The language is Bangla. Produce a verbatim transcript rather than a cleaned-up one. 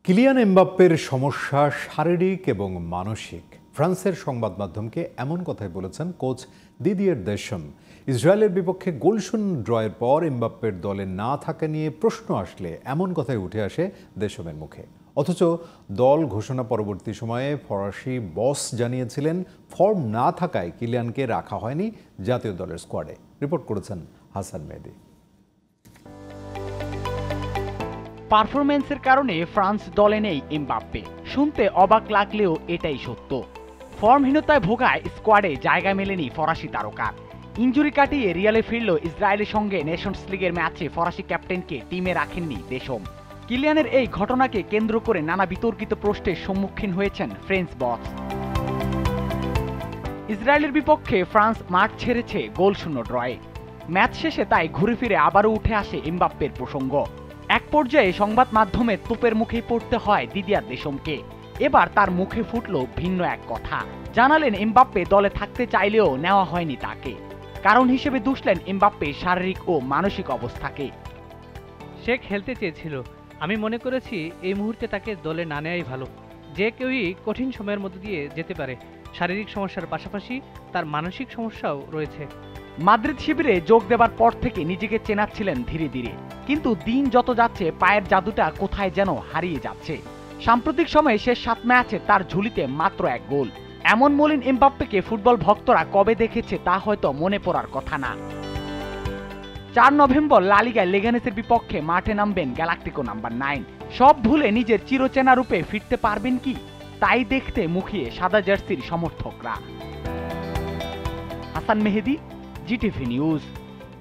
কিলিয়ান এমবাপ্পের সমস্যা শারীরিক এবং মানসিক। ফ্রান্সের সংবাদ মাধ্যমকে এমন কথাই বলেছেন কোচ দিদিয়ের দেশম। ইসরায়েলের বিপক্ষে গোলশূন্য ড্রয়ের পর এমবাপ্পের দলে না থাকা নিয়ে প্রশ্ন আসলে এমন কথাই উঠে আসে দেশমের মুখে। অথচ দল ঘোষণা পরবর্তী সময়ে ফরাসি বস জানিয়েছিলেন ফর্ম না থাকায় কিলিয়ানকে রাখা হয়নি জাতীয় দলের স্কোয়াডে। রিপোর্ট করেছেন হাসান মেহেদী। পারফরম্যান্সের কারণে ফ্রান্স দলে নেই এমবাপ্পে, শুনতে অবাক লাগলেও এটাই সত্য। ফর্মহীনতায় ভোগায় স্কোয়াডে জায়গা মেলেনি ফরাসি তারকার। ইনজুরি কাটিয়ে রিয়ালে ফিরল ইসরায়েলের সঙ্গে নেশনস লিগের ম্যাচে ফরাসি ক্যাপ্টেনকে টিমে রাখেননি দেশম। কিলিয়ানের এই ঘটনাকে কেন্দ্র করে নানা বিতর্কিত প্রশ্নের সম্মুখীন হয়েছেন ফ্রেঞ্চ বস। ইসরায়েলের বিপক্ষে ফ্রান্স মাঠ ছেড়েছে গোলশূন্য ড্রয়ে। ম্যাচ শেষে তাই ঘুরে ফিরে আবারও উঠে আসে এমবাপ্পের প্রসঙ্গ। এক পর্যায়ে সংবাদ মাধ্যমে তোপের মুখেই পড়তে হয় দিদিয়ার দেশমকে। এবার তার মুখে ফুটল ভিন্ন এক কথা। জানালেন এমবাপ্পে দলে থাকতে চাইলেও নেওয়া হয়নি তাকে। কারণ হিসেবে দুষলেন এমবাপ্পের শারীরিক ও মানসিক অবস্থাকে। সে খেলতে চেয়েছিল, আমি মনে করেছি এই মুহূর্তে তাকে দলে না নেওয়াই ভালো। যে কেউই কঠিন সময়ের মধ্যে দিয়ে যেতে পারে। শারীরিক সমস্যার পাশাপাশি তার মানসিক সমস্যাও রয়েছে। মাদ্রিদ শিবিরে যোগ দেবার পর থেকে নিজেকে চেনাচ্ছিলেন ধীরে ধীরে, কিন্তু দিন যত যাচ্ছে পায়ের জাদুটা কোথায় যেন হারিয়ে যাচ্ছে। সাম্প্রতিক সময়ে শেষ সাত ম্যাচে তার ঝুলিতে মাত্র এক গোল। এমন মলিন এমবাপ্পেকে ফুটবল ভক্তরা কবে দেখেছে তা হয়তো মনে পড়ার কথা না। চার নভেম্বর লা লিগায় লেগানেসের বিপক্ষে মাঠে নামবেন গ্যালাক্টিকো নাম্বার নাইন। সব ভুলে নিজের চিরচেনা রূপে ফিরতে পারবেন কি, তাই দেখতে মুখিয়ে সাদা জার্সির সমর্থকরা। Hasan Mehedi, GTV news.